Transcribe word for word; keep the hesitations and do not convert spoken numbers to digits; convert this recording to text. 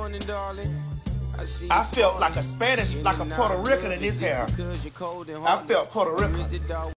morning, darling. I felt like a Spanish, like a Puerto Rican in his hair. I felt Puerto Rican.